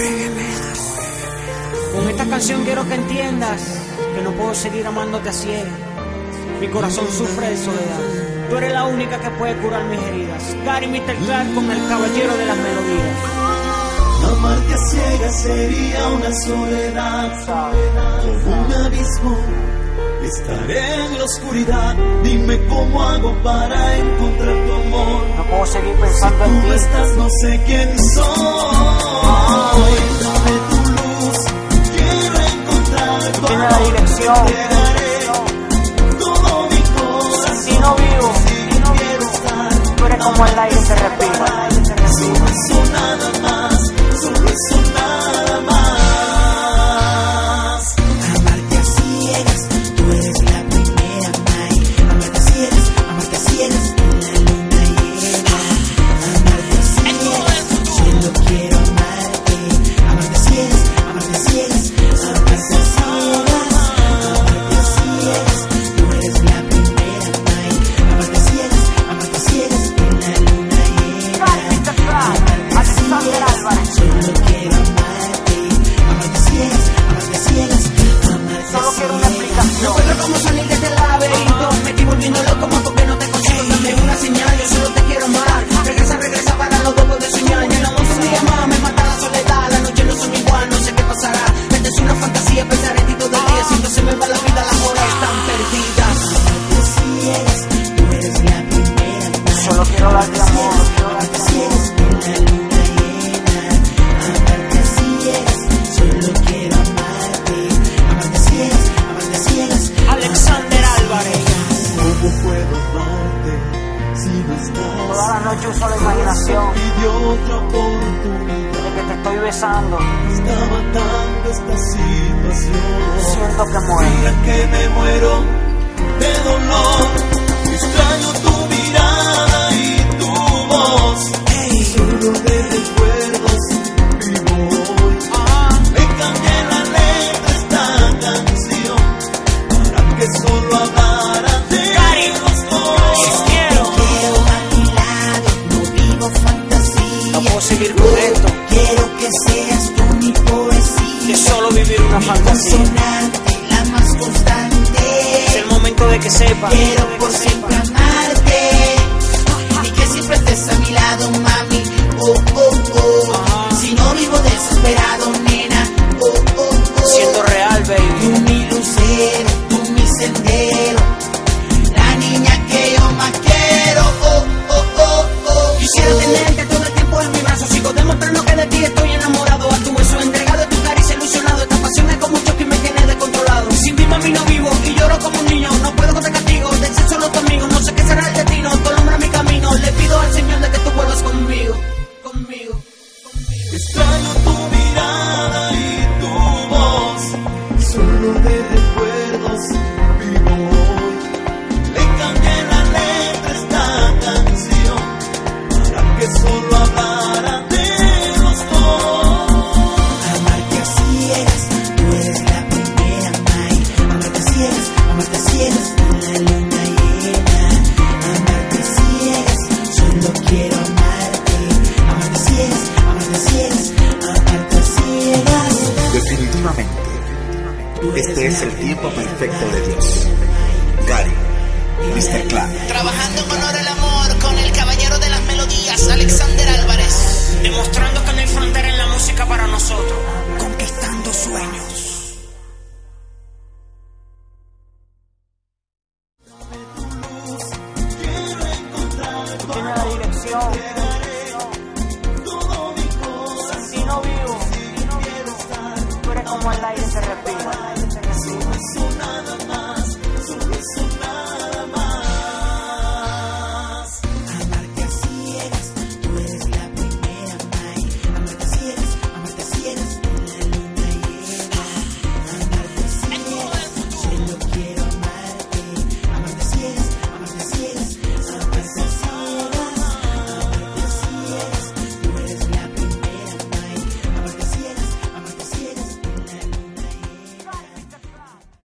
Con esta canción quiero que entiendas que no puedo seguir amándote a ciegas. Mi corazón sufre de soledad. Tú eres la única que puede curar mis heridas. Gary Mr. Clark con el caballero de las melodías. Amarte a ciegas sería una soledad, como un abismo. Estaré en la oscuridad. Dime cómo hago para encontrar tu amor. No puedo seguir pensando en ti. Si tú no estás, no sé quién soy. Dame tu luz, quiero encontrar tu Tiene la amor. dirección. Te daré todo mi corazón. Si no vivo, Quiero estar. tú eres como el aire que respira. Solo eso nada más. Solo eso nada más. Amarte a ciegas, tú eres la primera, May. Amarte a ciegas en la luna llena. Amarte a ciegas, solo quiero amarte. Amarte a ciegas, amarte a ciegas, amarte a ciegas. Amarte a ciegas, tú eres la primera, May. Amarte a ciegas en la luna llena. Amarte a ciegas, solo quiero amarte. Amarte a ciegas, amarte a ciegas, amarte a Solo quiero una explicación. No encuentro cómo salir de este laberinto. Me estoy volviendo loco más porque no te consigo. Dame una señal, yo solo te quiero amar. Regresa para los dos de soñar. Ya no un día más, me mata la soledad. La noche no son igual, no sé qué pasará. Esta es una fantasía, pensar en ti todo el día. Siento se me va la vida, las horas están perdidas. Amarte a ciegas, tú eres la primera. Solo quiero darte amor. Amarte a ciegas en la luna llena. Amarte a ciegas, solo quiero amarte. Amarte a ciegas, Alexander Álvarez. ¿Cómo puedo amarte si no estás? Toda la noche uso la imaginación Pidió otra oportunidad. de que te estoy besando. Está matando esta situación. Siento que muero. Mira que me muero de dolor. Extraño tu mirada y tu voz. Solo de recuerdos vivo hoy. Le cambié la letra a esta canción para que solo hablara de los dos. Quiero. quiero a mi lado, no vivo fantasía. No puedo seguir con esto. Quiero que seas tú mi poesía. De solo vivir una Mi fantasía. consonante, la más Es constante. el momento de que sepas. Quiero por siempre amarte y que siempre estés a mi lado, mami. Oh, oh, oh. Si no vivo desesperado, nena. Oh, oh, oh. Siendo real, baby. Tú mi lucero, tú mi sendero, la niña que yo más quiero. Oh, oh, oh, oh. Quisiera tenerte todo el tiempo en mi brazo. Sigo demostrando que de ti estoy enamorado. A tu beso entregado, a tu caricia ilusionado. Esta pasión es como un choque y me tiene descontrolado. Sin ti, mami, no vivo y lloro como un niño. No puedo contar castigo, de ser solo tu amigo. No sé qué será el destino, tú alumbra mi camino. Le pido al Señor de que tú vuelvas conmigo. Conmigo. Extraño tu mirada y tu voz. Solo de recuerdos vivo hoy. Le cambié la letra a esta canción para que solo hablara de los dos. Amarte a ciegas, tú eres la primera, May. Amarte a ciegas en la luna llena. Amarte a ciegas, solo quiero amarte. Amarte a ciegas, amarte a ciegas, amarte a ciegas. Definitivamente, este es el tiempo perfecto de Dios. Gary, Mr. Clark. Trabajando en honor al amor con el caballero de las melodías, Alexander Álvarez. Demostrando que no hay frontera en la música para nosotros. Conquistando sueños. Tiene la dirección. Si no vivo, tú eres como el aire que respira.